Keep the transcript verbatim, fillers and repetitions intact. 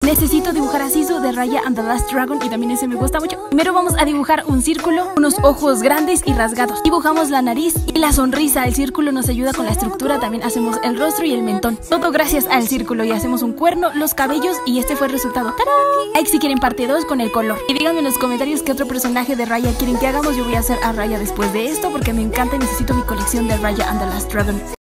Necesito dibujar a Sisu de Raya and the Last Dragon y también ese me gusta mucho. Primero vamos a dibujar un círculo, unos ojos grandes y rasgados. Dibujamos la nariz y la sonrisa. El círculo nos ayuda con la estructura. También hacemos el rostro y el mentón. Todo gracias al círculo. Y hacemos un cuerno, los cabellos y este fue el resultado. ¡Tarán! Like si quieren parte dos con el color. Y díganme en los comentarios qué otro personaje de Raya quieren que hagamos. Yo voy a hacer a Raya después de esto porque me encanta y necesito mi colección de Raya and the Last Dragon.